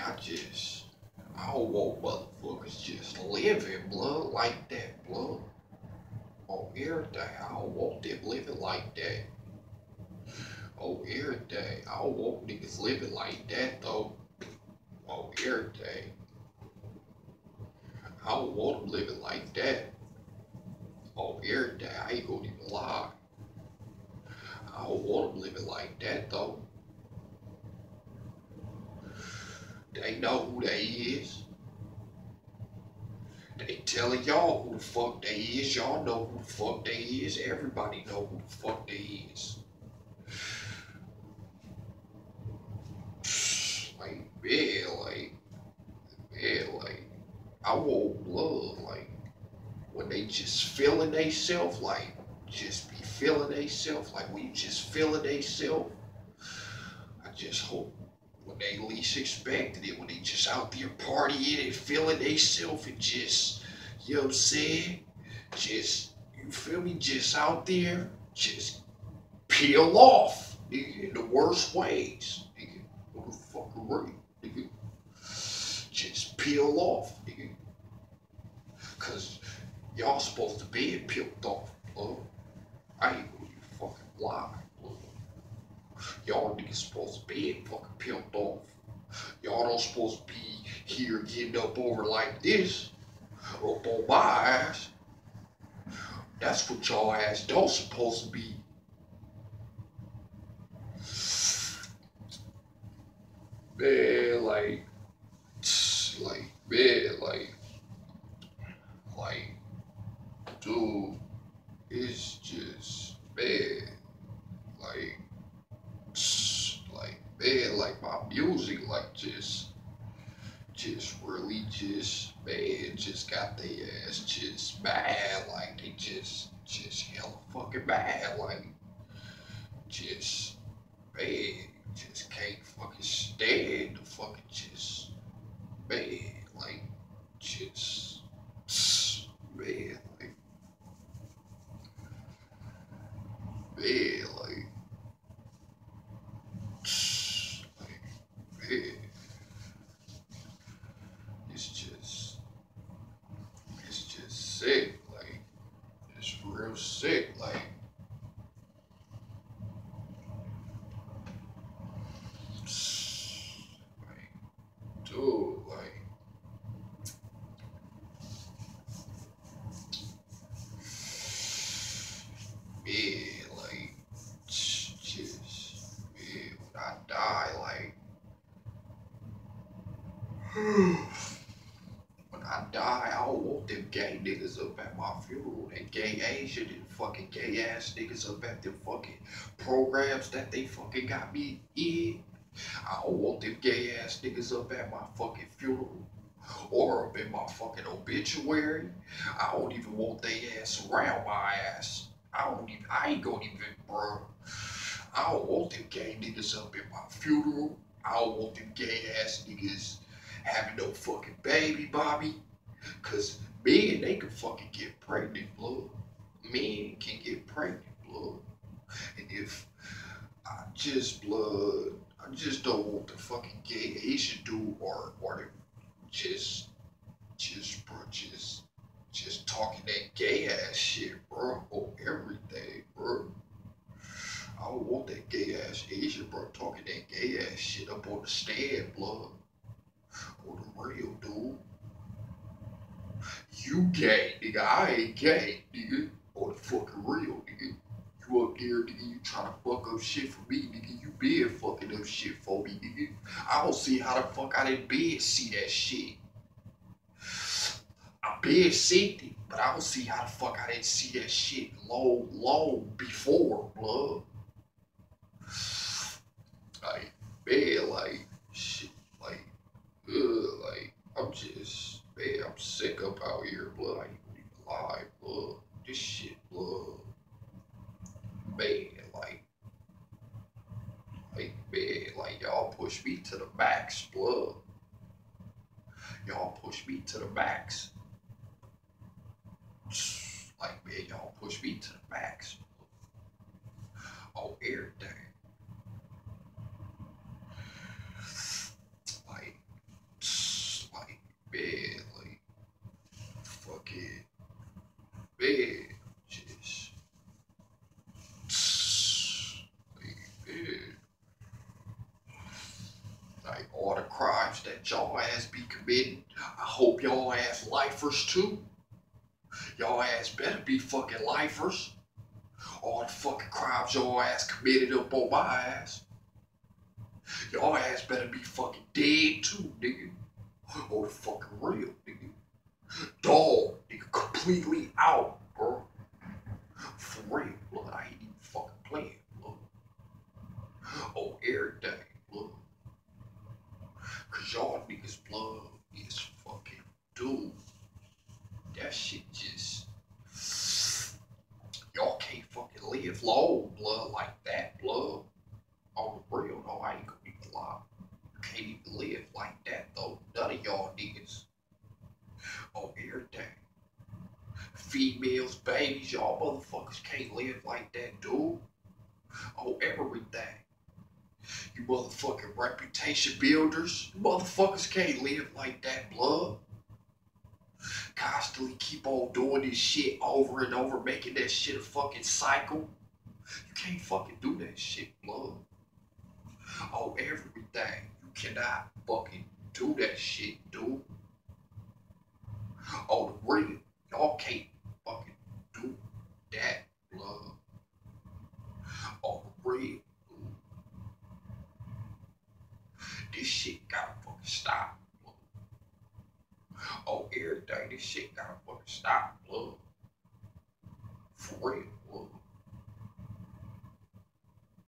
I don't want motherfuckers just living, blood, like that, blood. On everything, I don't want them living like that. On everything, I don't want niggas living like that, though. On everything, I don't want them living like that. On everything, I ain't gonna even lie. I don't want them living like that, though. They know who they is. They telling y'all who the fuck they is. Y'all know who the fuck they is. Everybody know who the fuck they is. Like, man, I want blood. Like, when they just feeling they self, like, just be feeling they self. Like, when you just feeling they self, I just hope when they least expected it, when they just out there partying and feeling they self and just, you know what I'm saying? Just, you feel me? Just out there, just peel off, nigga, in the worst ways, nigga. What the fuck are you, nigga? Just peel off, nigga. Cause y'all supposed to be peeled off, bro. I ain't gonna even fucking lie, bro. Y'all niggas supposed to be fucking peeled off. Y'all don't supposed to be here getting up over like this, up on my ass. That's what y'all ass don't supposed to be. Man, man, like, dude, it's just, man, like, man, like my music, like, just really just, man, just got their ass just mad, like, they just hella fucking mad, like, just, man, just can't fucking stand the fucking just, man, like, just, man, man, like, man, it's just, it's just sick, like, it's real sick, like, dude, like, man, like, just, man, when I die, like, when I die, I don't want them gay niggas up at my funeral. That gay Asian and fucking gay ass niggas up at them fucking programs that they fucking got me in. I don't want them gay ass niggas up at my fucking funeral or up in my fucking obituary. I don't even want they ass around my ass. I ain't gonna even, bro. I don't want them gay niggas up in my funeral. I don't want them gay ass niggas having no fucking baby, Bobby. Cause men, they can fucking get pregnant, blood. Men can get pregnant, blood. And if I just don't want the fucking gay Asian dude or the bro, just talking that gay ass shit, bro, on everything, bro. I don't want that gay ass Asian, bro, talking that gay ass shit up on the stand, blood. On the real, dude. You gay, nigga. I ain't gay, nigga. On the fucking real, nigga. You up there, nigga, you trying to fuck up shit for me, nigga. You been fucking up shit for me, nigga. I don't see how the fuck I didn't been see that shit. I been seen it, but I don't see how the fuck I didn't see that shit long before, blood. Like, man, like, shit, like, I'm just, man, I'm sick up out here, blood. I ain't gonna even lie, blood. This shit, blood. Man, man, like, y'all push me to the max, blood. Y'all push me to the max. Like, man, y'all push me to the max. On everything. Like, Like all the crimes that y'all ass be committing, I hope y'all ass lifers too. Y'all ass better be fucking lifers. All the fucking crimes y'all ass committed up on my ass. Y'all ass better be fucking dead too, nigga. Oh, the fucking real, nigga. Dog, nigga, completely out, bro. For real, blood. I ain't even fucking playing, blood. Oh, every day, blood. Cause y'all niggas' blood is fucking doomed. That shit just. Y'all can't fucking live long, blood, like that, blood. On the real, though, I ain't gonna even lie. You can't even live like that, though. None of y'all niggas. On everything. Females, babies, y'all motherfuckers can't live like that, dude. On everything. You motherfucking reputation builders, you motherfuckers can't live like that, blood. Constantly keep on doing this shit over and over, making that shit a fucking cycle. You can't fucking do that shit, blood. On everything. You cannot fucking do that shit, dude. On the real, y'all can't fucking do that, blood. On the real, dude. This shit gotta fucking stop, blood. On everything, this shit gotta fucking stop, blood. For real.